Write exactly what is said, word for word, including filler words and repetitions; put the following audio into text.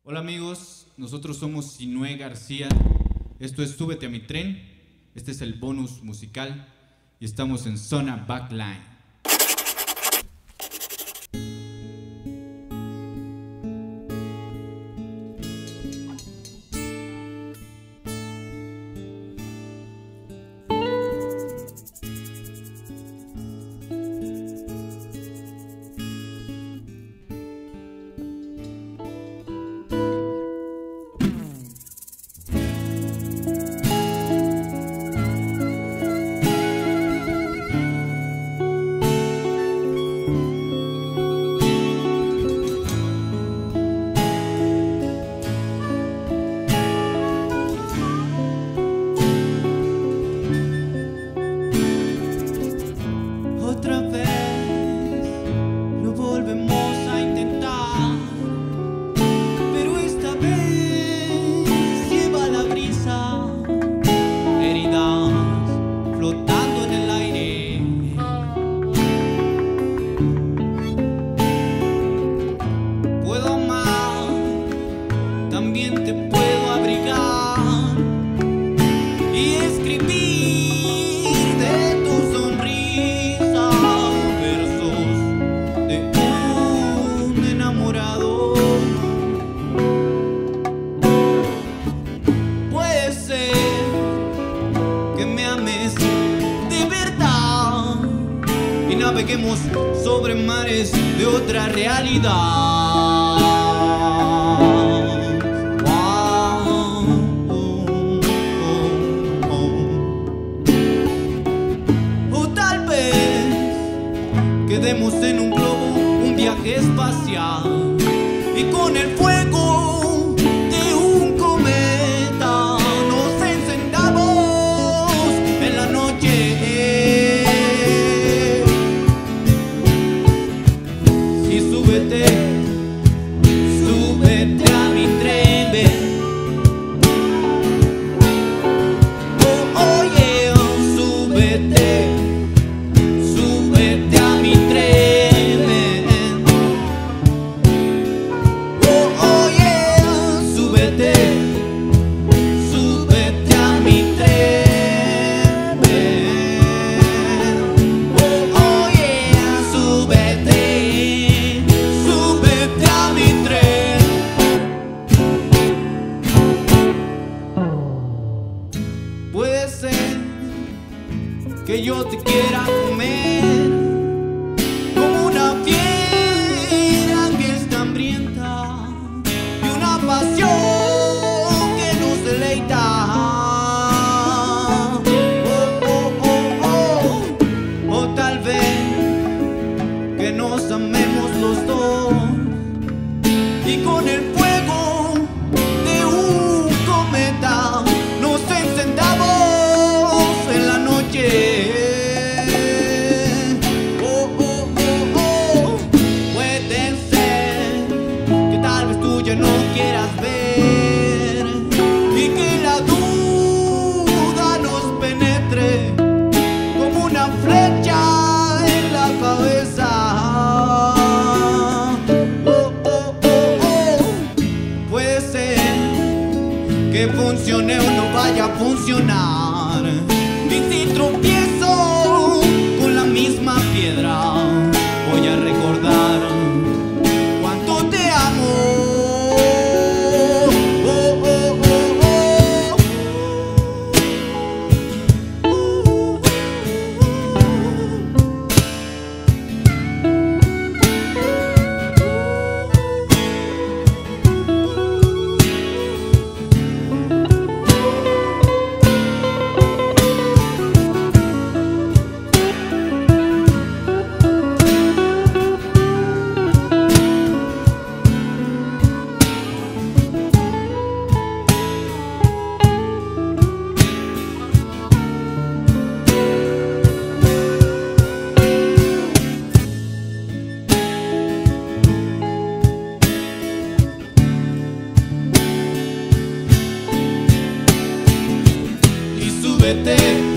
Hola amigos, nosotros somos Sinue García, esto es Súbete a mi tren, este es el bonus musical y estamos en Zona Backline. También te puedo abrigar y escribir de tu sonrisa versos de un enamorado. Puede ser que me ames de verdad y naveguemos sobre mares de otra realidad. Quedemos en un globo, un viaje espacial, y con el fuego de un cometa nos encendamos en la noche. Y súbete, súbete a mi tren, ven. Oh, oh yeah, súbete. Puede ser que yo te quiera comer como una fiera que está hambrienta y una pasión que nos deleita. Oh, oh, oh, oh. O tal vez que nos amemos los dos y con el fuego de un cometa nos encendamos en la noche. Oh, oh, oh, oh. Puede ser que tal vez tú ya no quieras ver y que la duda nos penetre como una flecha en la cabeza. Oh, oh, oh, oh. Puede ser que funcione o no vaya a funcionar, y si tropiezo con la misma piedra voy a recordar cuánto te amo. Oh, oh, oh, oh. Súbete